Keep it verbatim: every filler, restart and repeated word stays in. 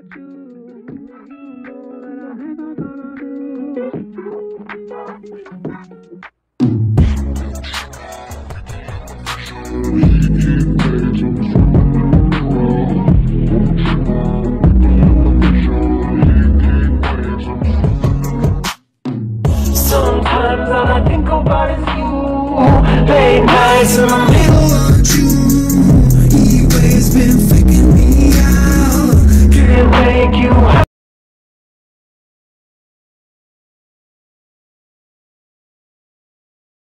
Sometimes all I think about is you. Late nights in the middle